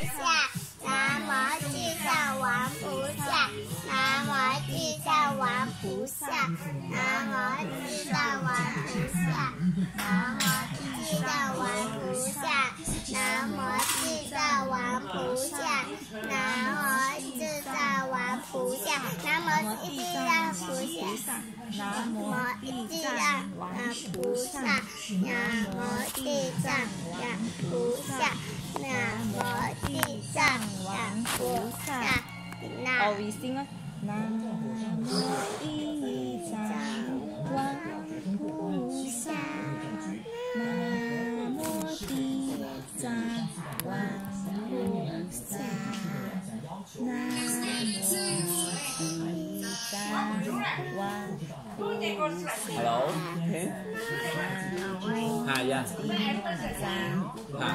萨，南无地藏王菩萨，南无地藏王菩萨，南无地藏王菩萨，南无地藏王菩萨，南无地藏王菩萨，南无地藏王菩萨，南无地藏菩萨，南无地藏王菩萨，南无地藏王菩萨，南无地藏王菩萨。 Oh, we sing á. Nam mô Di Đà Quang菩萨，Nam mô Di Đà Quang菩萨，Nam mô Di Đà Quang菩萨。 Hello. Hà dạ. Hà.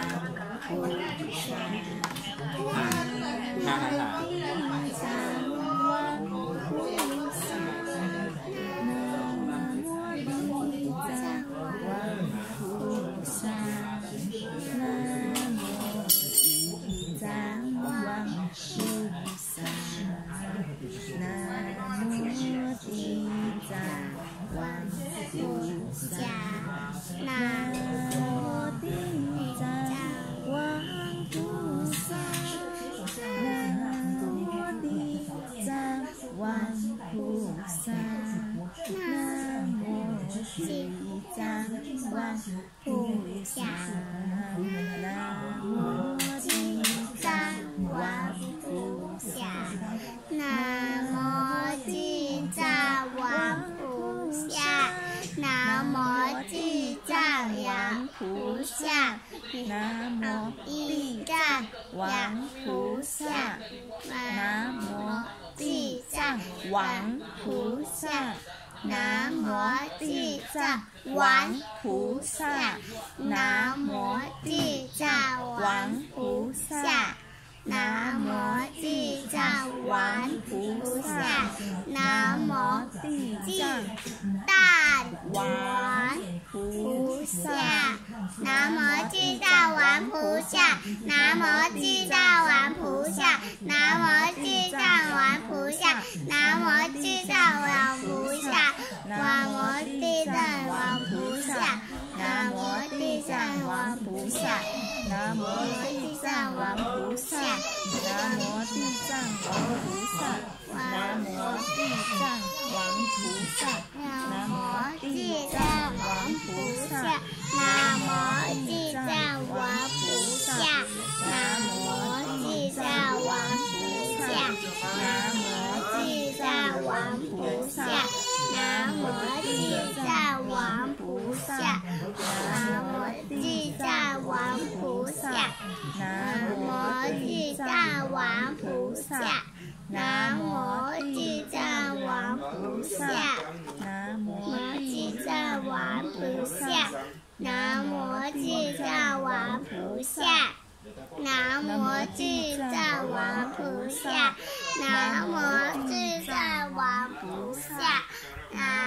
菩萨，南无地藏王菩萨，南无地藏王菩萨，南无地藏王菩萨，南无地藏王菩萨，南无地藏王菩萨，南无地藏王菩萨。南无地藏王菩萨，南无地藏王菩萨，南无地藏王菩萨，南无地藏王菩萨，南无地藏王菩萨，南无地藏王菩萨，南无地藏王菩萨，南无地藏王菩萨，南无地藏王菩萨，南无地藏王菩萨。南无地藏王菩萨，南无地藏王菩萨，南无地藏王菩萨，南无地藏王菩萨，南无地藏王菩萨，南无地藏王菩萨，南无地藏王菩萨，南无地藏王菩萨。南无地藏王菩萨，南无地藏王菩萨，南无地藏王菩萨，南。